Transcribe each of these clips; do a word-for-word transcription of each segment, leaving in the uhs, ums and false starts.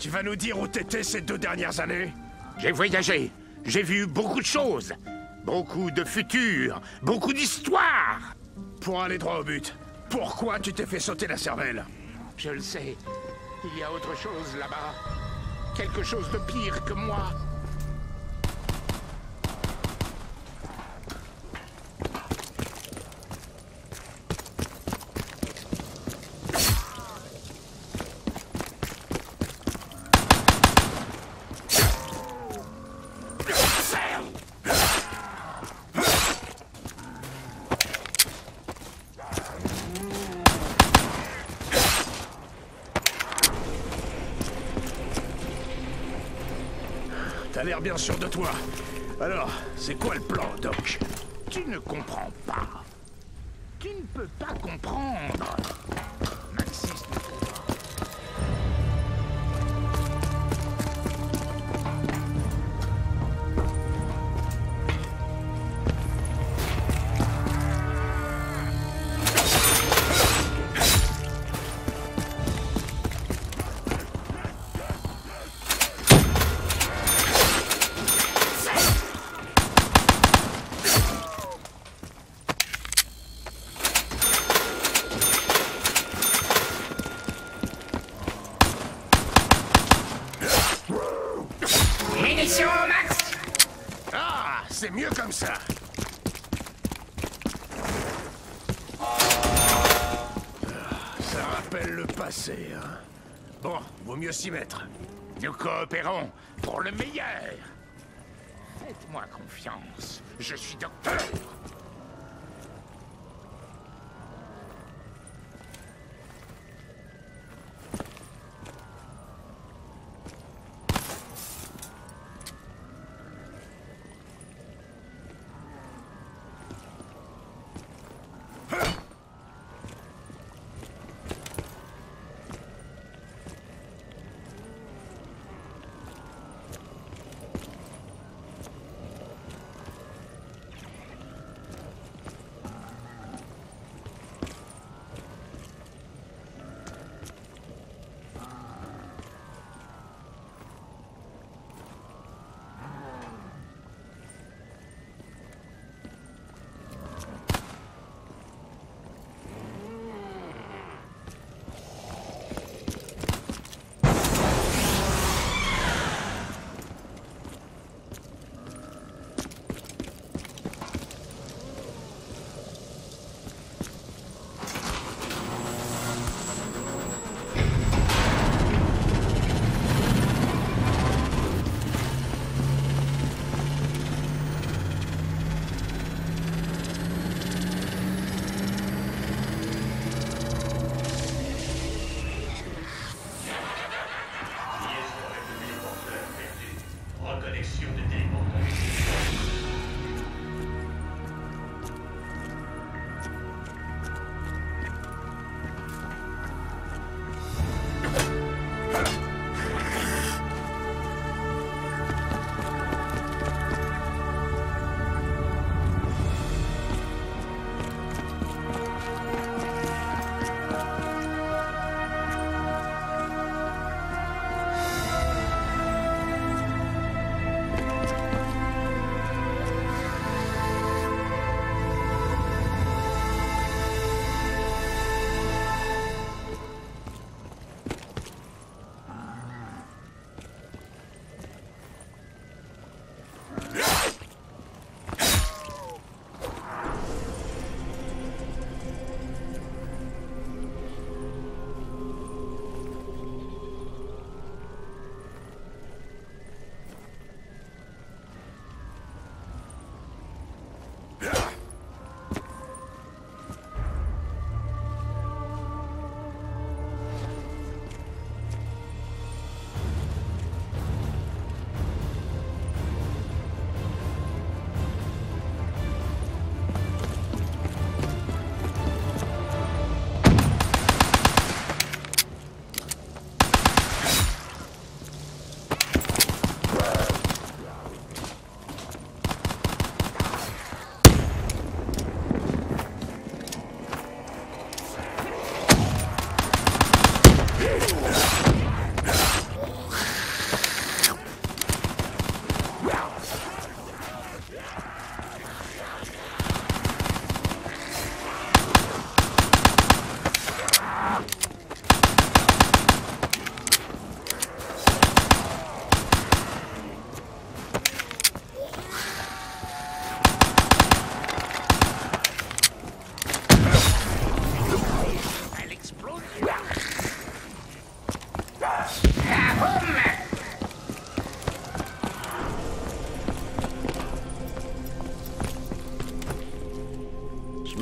Tu vas nous dire où t'étais ces deux dernières années? J'ai voyagé, j'ai vu beaucoup de choses. Beaucoup de futurs, beaucoup d'histoires. Pour aller droit au but, pourquoi tu t'es fait sauter la cervelle? Je le sais, il y a autre chose là-bas. Quelque chose de pire que moi. T'as l'air bien sûr de toi. Alors, c'est quoi le plan, Doc? Tu ne comprends pas. Tu ne peux pas comprendre. Maxis ne peut pas. Munitions, Max! Ah, c'est mieux comme ça. Ça rappelle le passé, hein. Bon, vaut mieux s'y mettre. Nous coopérons pour le meilleur. Faites-moi confiance. Je suis docteur.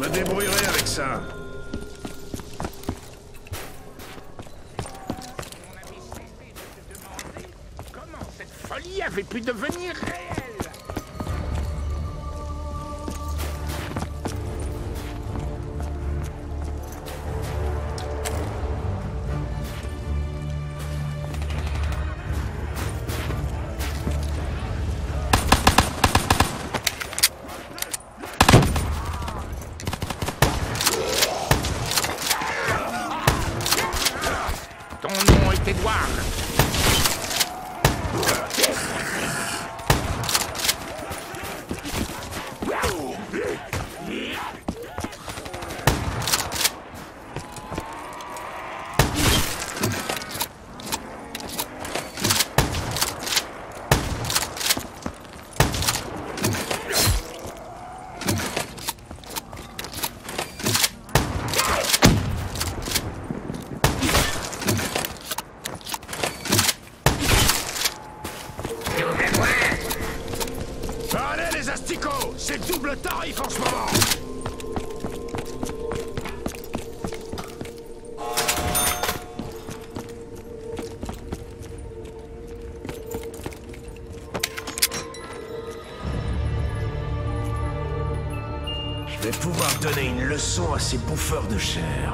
me débrouillerai avec ça. On avait cessé de se demander comment cette folie avait pu devenir réelle. Ton nom est Edward. Allez les asticots, c'est double tarif en ce moment. Je vais pouvoir donner une leçon à ces bouffeurs de chair.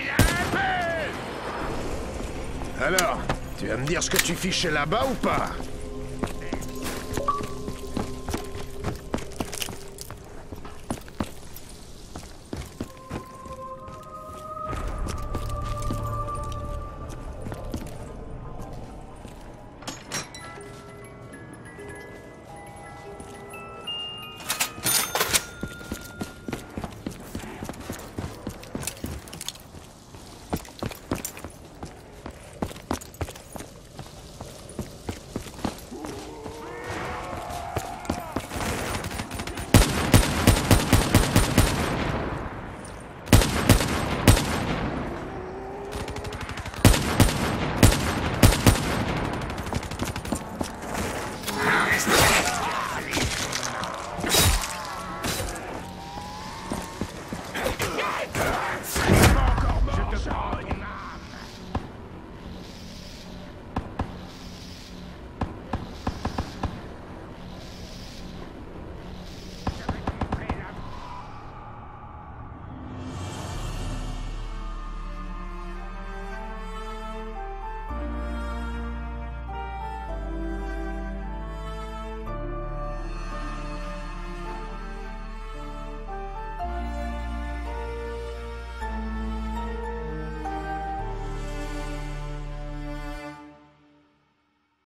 Alors, tu vas me dire ce que tu fichais là-bas ou pas?